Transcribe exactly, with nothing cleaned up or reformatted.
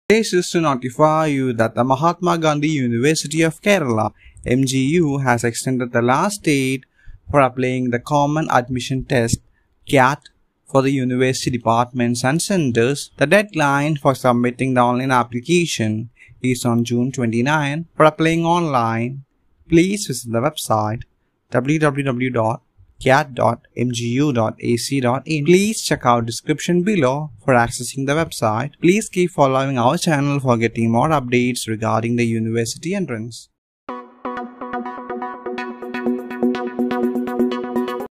This is to notify you that the Mahatma Gandhi University of Kerala M G U has extended the last date for applying the Common Admission Test C A T for the university departments and centers. The deadline for submitting the online application is on June twenty-ninth. For applying online, please visit the website w w w dot c a t dot m g u dot a c dot in. Please check out description below for accessing the website. Please keep following our channel for getting more updates regarding the university entrance.